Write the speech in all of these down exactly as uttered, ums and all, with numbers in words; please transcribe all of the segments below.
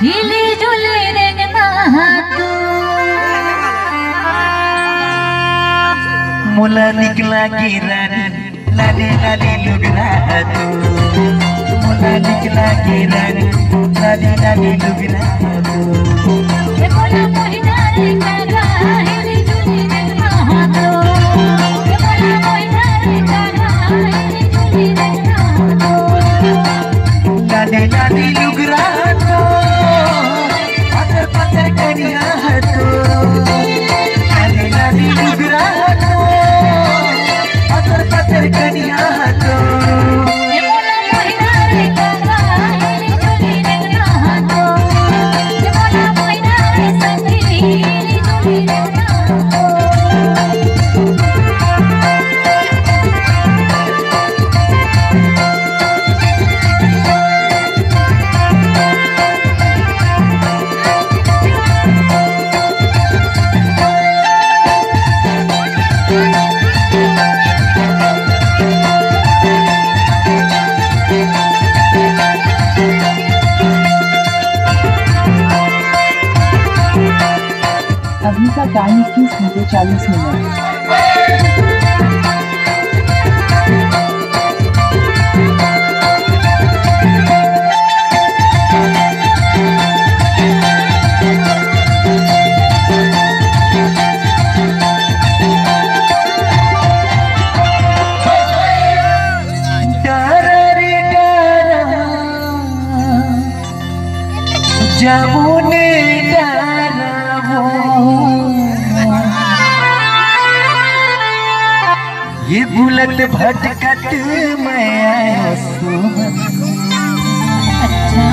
हिली जुली रेंगना तू मुला निकला की रानी लाले लाले लुगना तू मुला निकला की रानी लाले लाले लुगना तू ये बोला मोहिना रे कागा हिली जुली रेंगना तू ये बोला मोहिना रे कागा हिली जुली रेंगना तू लाले लाले लुगना तू पत्थर पत्थर करिया तू लाले लाले लुगना तू पत्थर पत्थर करिया तू ये बोला मोहिना रे कागा हिली जुली रेंगना तू ये बोला मोहिना रे संगी हिली जुली रेंगना तू अभी का टाइम इक्कीस घंटे चालीस मिनट। जमुने डालो ये बुलट भटकत मैं आया अच्छा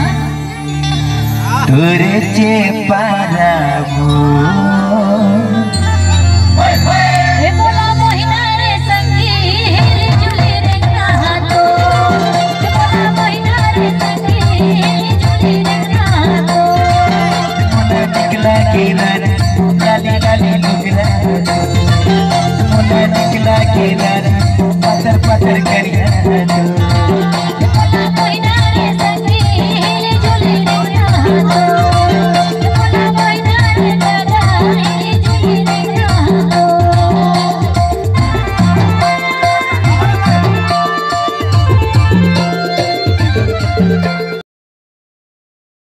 तोरे चे पारा ये बोला मोहिना रे संगी हिली जुली रेंगना तू ये बोला मोहिना रे संगी हिली जुली रेंगना तू मुला निकला के रानी लाले लाले लुगना मुला निकला के रानी पत्थर पत्थर करिया तू